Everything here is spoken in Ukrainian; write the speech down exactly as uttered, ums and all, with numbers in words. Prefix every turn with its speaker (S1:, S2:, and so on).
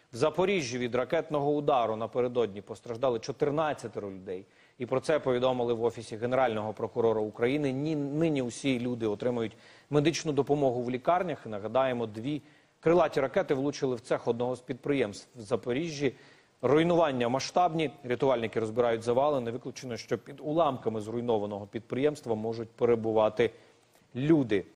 S1: В Запоріжжі від ракетного удару напередодні постраждали чотирнадцятеро людей. І про це повідомили в Офісі Генерального прокурора України. Нині усі люди отримують медичну допомогу в лікарнях. І нагадаємо, дві крилаті ракети влучили в цех одного з підприємств в Запоріжжі. Руйнування масштабні, рятувальники розбирають завали. Не виключено, що під уламками зруйнованого підприємства можуть перебувати люди.